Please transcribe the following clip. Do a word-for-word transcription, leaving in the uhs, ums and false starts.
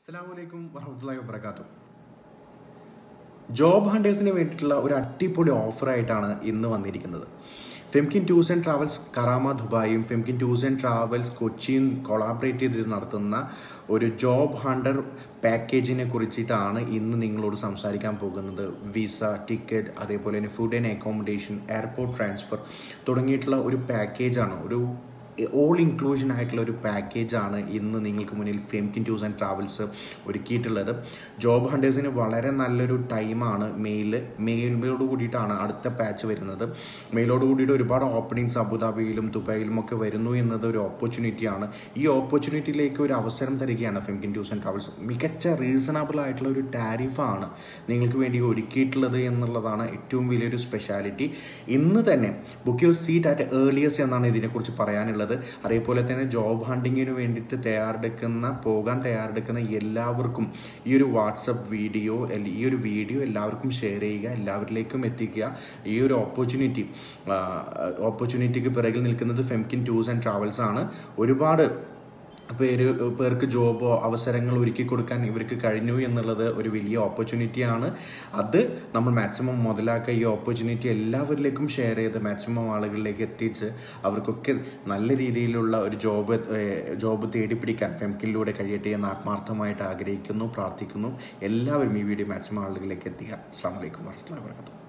അസ്സലാമു വറഹ്മത്തുള്ളാഹി വബറകാതുഹു. ജോബ് ഹണ്ടേഴ്സിന് വേണ്ടിയിട്ടുള്ള ഒരു അടിപൊളി ഓഫറായിട്ടാണ് ഇന്ന് വന്നിരിക്കുന്നത്. Fimkin tours and travels Karama ദുബായും ഫിംകിൻ ടൂർസ് ആൻഡ് ട്രാവൽസ് കൊച്ചിയും കൊളാബറേറ്റ് ചെയ്ത് നടത്തുന്ന ഒരു ജോബ് ഹണ്ടർ പാക്കേജിനെ കുറിച്ചിട്ടാണ് ഇന്ന് നിങ്ങളോട് സംസാരിക്കാൻ പോകുന്നത്. വിസ, ടിക്കറ്റ്, അതേപോലെ തന്നെ food and accommodation, airport transfer തുടങ്ങിയിട്ടുള്ള ഒരു പാക്കേജാണ്, ഒരു ഓൾ ഇൻക്ലൂഷൻ ആയിട്ടുള്ള ഒരു പാക്കേജാണ് ഇന്ന് നിങ്ങൾക്ക് മുന്നിൽ ഫിംകിൻ ടൂർസ് ആൻഡ് ട്രാവൽസ് ഒരുക്കിയിട്ടുള്ളത്. ജോബ് ഹണ്ടേഴ്സിന് വളരെ നല്ലൊരു ടൈമാണ്. മെയിൽ മെയിലോട് കൂടിയിട്ടാണ് അടുത്ത പാച്ച് വരുന്നത്. മെയിലോട് കൂടിയിട്ട് ഒരുപാട് ഓപ്പണിങ്സ് അബുദാബിയിലും ദുബായിലും ഒക്കെ വരുന്നു എന്നത് ഒരു ഓപ്പർച്യൂണിറ്റിയാണ്. ഈ ഓപ്പർച്യൂണിറ്റിയിലേക്ക് ഒരു അവസരം തരികയാണ് ഫിംകിൻ ടൂർസ് ആൻഡ് ട്രാവൽസ്. മികച്ച റീസണബിൾ ആയിട്ടുള്ള ഒരു ടാരിഫാണ് നിങ്ങൾക്ക് വേണ്ടി ഒരുക്കിയിട്ടുള്ളത് എന്നുള്ളതാണ് ഏറ്റവും വലിയൊരു സ്പെഷ്യാലിറ്റി. ഇന്ന് തന്നെ book your seat at earliest എന്നാണ് ഇതിനെക്കുറിച്ച് പറയാനുള്ളത്. അതേപോലെ തന്നെ ജോബ് ഹണ്ടിങ്ങിന് വേണ്ടിയിട്ട് തയ്യാറെടുക്കുന്ന പോകാൻ തയ്യാറെടുക്കുന്ന എല്ലാവർക്കും ഈ ഒരു വാട്സപ്പ് വീഡിയോ ഈ ഒരു വീഡിയോ എല്ലാവർക്കും ഷെയർ ചെയ്യുക, എല്ലാവരിലേക്കും എത്തിക്കുക. ഈ ഒരു ഓപ്പർച്യൂണിറ്റി ഓപ്പർച്യൂണിറ്റിക്ക് പിറകിൽ നിൽക്കുന്നത് ഫിംകിൻ ടൂർസ് ആൻഡ് ട്രാവൽസ് ആണ്. ഒരുപാട് പേര് പേർക്ക് ജോബോ അവസരങ്ങൾ ഒരുക്കി കൊടുക്കാൻ ഇവർക്ക് കഴിഞ്ഞു എന്നുള്ളത് ഒരു വലിയ ഓപ്പർച്യൂണിറ്റിയാണ്. അത് നമ്മൾ മാക്സിമം മുതലാക്കുക. ഈ ഓപ്പർച്യൂണിറ്റി എല്ലാവരിലേക്കും ഷെയർ ചെയ്ത് മാക്സിമം ആളുകളിലേക്ക് എത്തിച്ച് അവർക്കൊക്കെ നല്ല രീതിയിലുള്ള ഒരു ജോബ് ജോബ് തേടിപ്പിടിക്കാൻ ഫിംകിനിലൂടെ കഴിയട്ടെ എന്ന് ആത്മാർത്ഥമായിട്ട് ആഗ്രഹിക്കുന്നു, പ്രാർത്ഥിക്കുന്നു. എല്ലാവരും ഈ വീഡിയോ മാക്സിമം ആളുകളിലേക്ക് എത്തിക്കുക. അസ്സലാമു അലൈക്കും വറഹ്മത്തുള്ളാഹി വബറകാതുഹു.